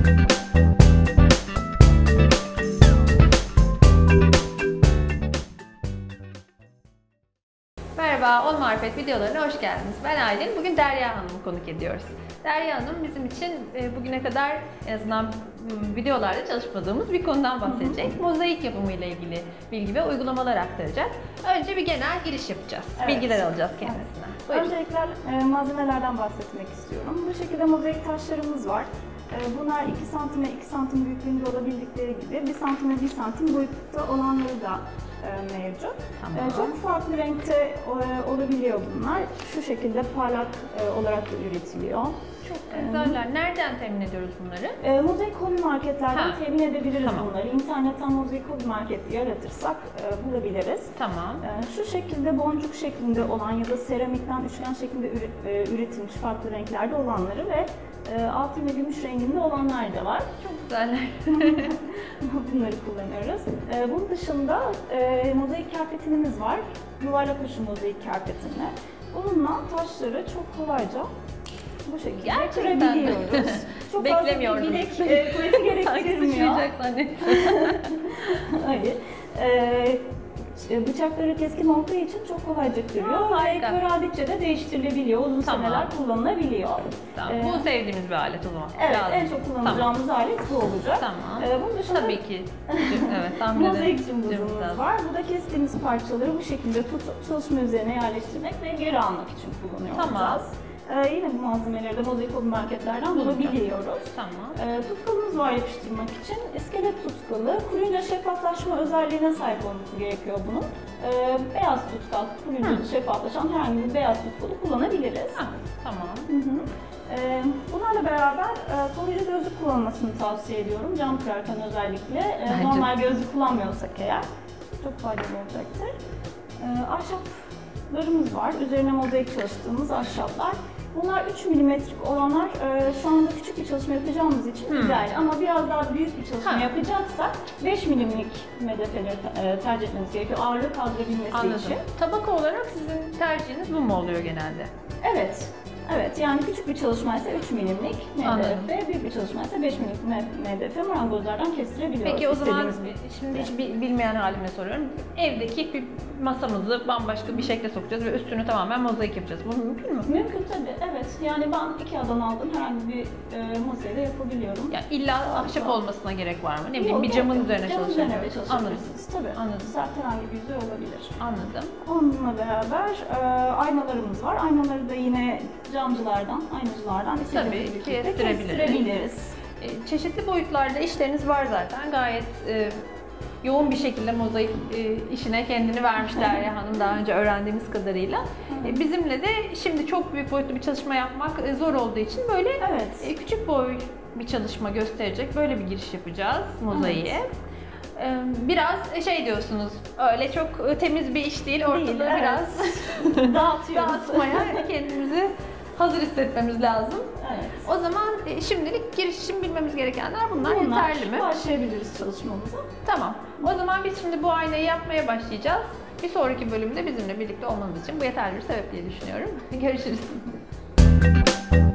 Merhaba, On Marifet videolarına hoş geldiniz. Ben Aylin. Bugün Derya Hanım'ı konuk ediyoruz. Derya Hanım bizim için bugüne kadar en azından videolarda çalışmadığımız bir konudan bahsedecek. Mozaik yapımı ile ilgili bilgi ve uygulamalar aktaracak. Önce bir genel giriş yapacağız. Evet. Bilgiler alacağız kendisinden. Evet. Öncelikle malzemelerden bahsetmek istiyorum. Bu şekilde mozaik taşlarımız var. Bunlar 2 santim ve 2 santim büyüklüğünde olabildikleri gibi 1 santim ve 1 santim boyutta olanları da mevcut. Tamam. Çok farklı renkte olabiliyor bunlar. Şu şekilde parlak olarak da üretiliyor. Çok güzeller. Nereden temin ediyoruz bunları? Mozaik hobi marketlerden temin edebiliriz tamam. bunları. İnternetten mozaik hobi marketi yaratırsak bulabiliriz. Tamam. Şu şekilde boncuk şeklinde olan ya da seramikten üçgen şeklinde üretilmiş farklı renklerde olanları ve altın ve gümüş renginde olanlar da var. Çok güzeller. Bunları kullanıyoruz. Bunun dışında mozaik kerpetenimiz var. Yuvarlak uçlu mozaik kerpetenle. Bununla taşları çok kolayca bu şekilde kırabiliyoruz. Çok beklemiyordum. fazla bir bilek kuvveti gerektirmiyor. Hayır. Bıçakları keskin olduğu için çok kolayca kırıyor ve köraldikçe de değiştirilebiliyor. Uzun seneler kullanılabiliyor. Tamam. Bu sevdiğimiz bir alet o zaman. Evet, en çok kullanacağımız alet bu olacak. Tamam. Bunun dışında tabii ki. Evet, mozaik cımbızımız var. Bu da kestiğimiz parçaları bu şekilde tutup çalışma üzerine yerleştirmek ve geri almak için kullanıyor olacağız. Yine bu malzemeleri de mozaik hobi marketlerden bulabiliyoruz. Tamam. Tutkalımız var yapıştırmak için. İskelet tutkalı. Kuruyunca şeffaflaşma özelliğine sahip olması gerekiyor bunun. Beyaz tutkal, kuruyunca şeffaflaşan herhangi bir beyaz tutkalı kullanabiliriz. Tamam. Bunlarla beraber koruyucu gözlük kullanılmasını tavsiye ediyorum. Cam kırarken özellikle. Normal gözlük kullanmıyorsak eğer çok faydalı olacaktır. Ahşaplarımız var. Üzerine mozaik çalıştığımız ahşaplar. Bunlar 3 milimetrelik olanlar şu anda küçük bir çalışma yapacağımız için ideal. Ama biraz daha büyük bir çalışma yapacaksak 5 milimlik medefeleri tercih etmemiz gerekiyor ağırlığı kaldırabilmesi için. Tabaka olarak sizin tercihiniz bu mu oluyor genelde? Evet. Evet, yani küçük bir çalışmaysa 3 milimlik MDF, büyük bir çalışmaysa 5 milimlik MDF marangozlardan kestirebiliyoruz. Peki o zaman şimdi hiç bilmeyen halime soruyorum. Evdeki bir masamızı bambaşka bir şekle sokacağız ve üstünü tamamen mozaik yapacağız. Bu mümkün mü? Mümkün tabii, evet. Yani ben Ikea'dan aldığım herhangi bir masaya da yapabiliyorum. Ya illa ahşap olmasına gerek var mı? Ne bileyim bir camın üzerine çalışabilirsiniz. Anladım. Tabii. Anladım. Sert herhangi bir yüzey olabilir. Anladım. Onunla beraber aynalarımız var. Aynaları da yine camcılardan, aynacılardan tabii kestirebiliriz. Çeşitli boyutlarda işleriniz var zaten. Gayet yoğun bir şekilde mozaik işine kendini vermiş Derya Hanım daha önce öğrendiğimiz kadarıyla. Bizimle de şimdi çok büyük boyutlu bir çalışma yapmak zor olduğu için böyle küçük boy bir çalışma gösterecek böyle bir giriş yapacağız mozaiğe. Biraz diyorsunuz, öyle çok temiz bir iş değil, ortada biraz dağıtmaya kendimizi hazır hissetmemiz lazım. Evet. O zaman şimdilik giriş için bilmemiz gerekenler bunlar yeterli mi? Başlayabiliriz çalışmamıza. Tamam. O zaman biz şimdi bu aynayı yapmaya başlayacağız. Bir sonraki bölümde bizimle birlikte olmanız için bu yeterli bir sebep diye düşünüyorum. Görüşürüz.